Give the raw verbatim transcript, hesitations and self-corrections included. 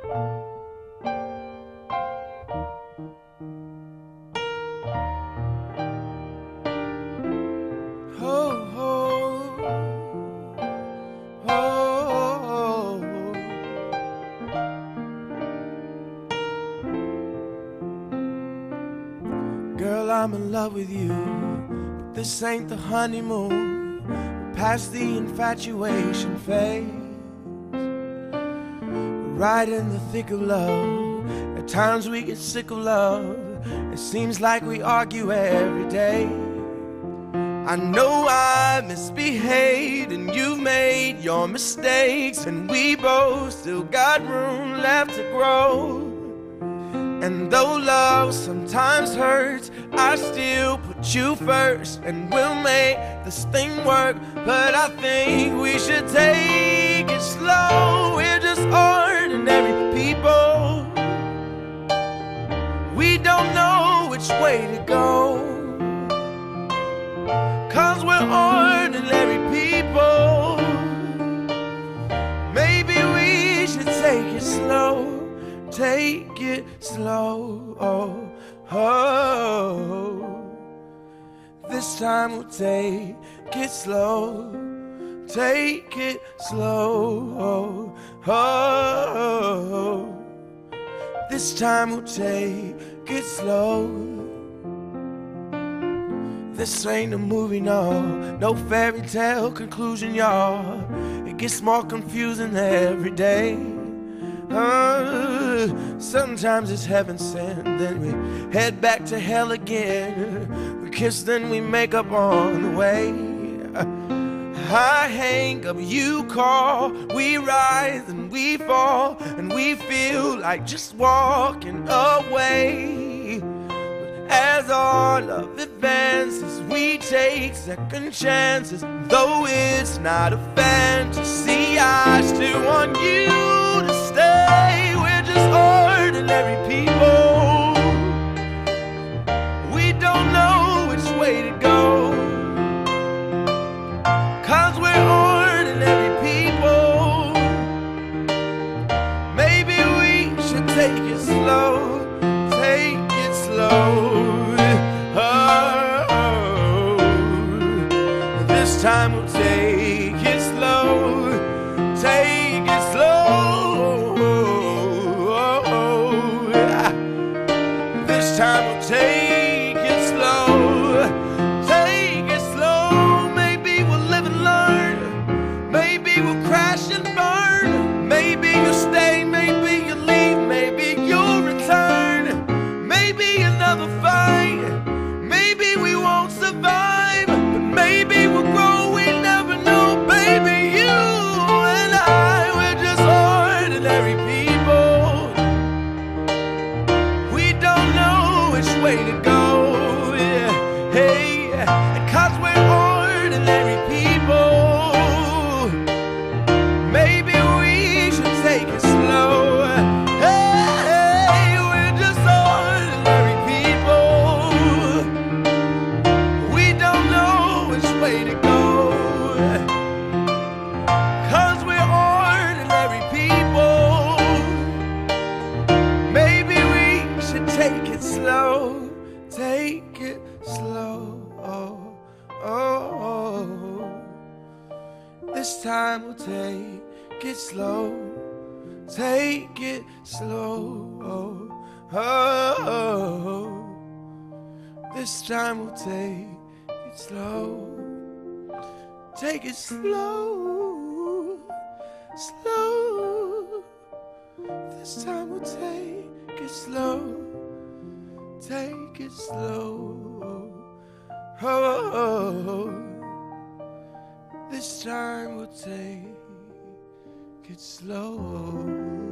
Girl, I'm in love with you, but this ain't the honeymoon. We're past the infatuation phase. We're right in the thick of love. At times we get sick of love. It seems like we argue every day. I know I misbehaved and you've made your mistakes, and we both still got room left to grow. And though love sometimes hurts, I still put you first, and we'll make this thing work. But I think we should take it slow. We're just ordinary people. We don't know which way to go, 'cause we're ordinary people. Maybe we should take it slow. Take it slow, oh, oh. This time we'll take it slow. Take it slow, oh, oh. This time we'll take it slow. This ain't a movie, no, no fairy tale conclusion, y'all. It gets more confusing every day. Uh, sometimes it's heaven sent, then we head back to hell again. We kiss, then we make up on the way. I hang up, you call, we rise and we fall, and we feel like just walking away. But as our love advances, we take second chances. Though it's not a fantasy, I still want you to stay. We're just ordinary people. We don't know which way to go, 'cause we're ordinary people. Maybe we should take it slow. Take it slow. Oh, this time we'll take it slow. Take it slow. This time we'll take it slow. Take it slow. Maybe we'll live and learn. Maybe we'll crash and burn. Maybe you'll stay, maybe you'll leave, maybe you'll return. Maybe another fight. Maybe we won't survive, but maybe we'll grow. We never know, baby. You and I, we're just ordinary people. We don't know which way to go, yeah. Hey, 'cause we're ordinary people. Maybe we should take it slow. Hey, we're just ordinary people. We don't know which way to go, 'cause we're ordinary people. Maybe we should take it slow. Take it slow, oh, oh, oh. This time we'll take it slow. Take it slow, oh, oh, oh. This time we'll take it slow. Take it slow, slow. This time we'll take it slow. Take it slow, oh, oh, oh. This time we'll take it slow.